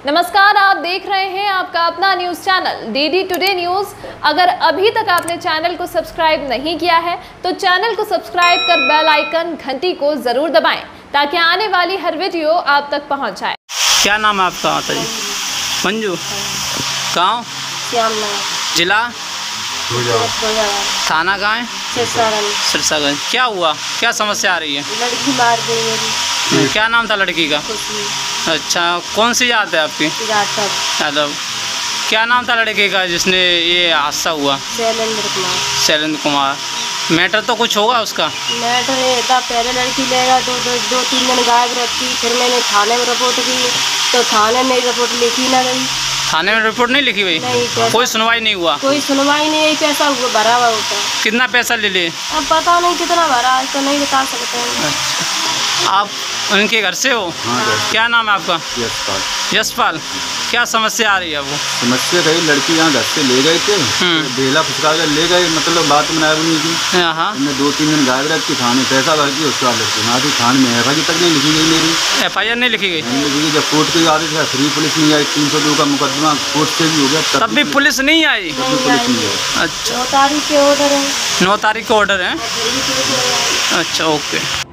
नमस्कार, आप देख रहे हैं आपका अपना news channel DD today news. अगर अभी तक आपने चैनल को सब्सक्राइब नहीं किया है तो चैनल को सब्सक्राइब कर बेल आइकन घंटी को जरूर दबाएं ताकि आने वाली हर वीडियो आप तक पहुंच जाए। क्या नाम है आपका माता जी? मंजू। गाँव? जिला? थाना कहाँ है? सिरसागंज। क्या हुआ, क्या समस्या आ रही है? लड़की मार गई मेरी। क्या नाम था लड़की का? अच्छा, कौन सी जात है आपकी? यादव। क्या नाम था लड़के का जिसने ये हादसा हुआ? शैलेंद्र कुमार। मैटर तो कुछ होगा उसका? मैटर ये था, पहले लड़की लेगा दो तीन दिन गायब रहती, फिर मैंने थाने में रिपोर्ट की तो थाने में रिपोर्ट लिखी ना गई। थाने में रिपोर्ट नहीं लिखी गई? कोई सुनवाई नहीं हुआ? कोई सुनवाई नहीं। पैसा भरा हुआ होता है। कितना पैसा ले लिए? अब पता नहीं कितना भरा है तो नहीं बता सकते हैं। अच्छा, आप उनके घर से हो? हाँ। क्या नाम है आपका? यशपाल। यशपाल। क्या समस्या आ रही है? वो समस्या गई, लड़की यहाँ घर से ले गए थे, बेला फुसका कर ले गए, मतलब बात बनाया भी नहीं की। हमने 2-3 दिन गायब रखी, थाने पैसा भर के उसके बाद लड़की ना थी। थाने में एफआईआर तक नहीं लिखी गई मेरी। एफआईआर नहीं लिखी गई? नहीं लिखी गई। जब कोर्ट की आदेश है, फ्री पुलिस नहीं आई। 302 का मुकदमा कोर्ट से भी हो गया, तब भी पुलिस नहीं आई? तब भी पुलिस नहीं आई। अच्छा, 9 तारीख के ऑर्डर है। 9 तारीख का ऑर्डर है? अच्छा, ओके।